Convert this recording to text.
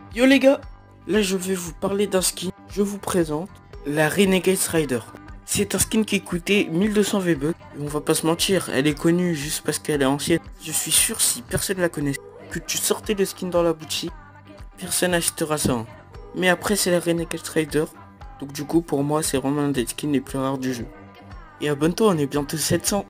Yo les gars, là je vais vous parler d'un skin. Je vous présente la Renegade Strider. C'est un skin qui coûtait 1200 V-Bucks. On va pas se mentir, elle est connue juste parce qu'elle est ancienne. Je suis sûr, si personne la connaît, que tu sortais le skin dans la boutique, personne n'achètera ça, hein. Mais après c'est la Renegade Strider, donc du coup pour moi c'est vraiment un des skins les plus rares du jeu. Et abonne-toi, on est bientôt 700.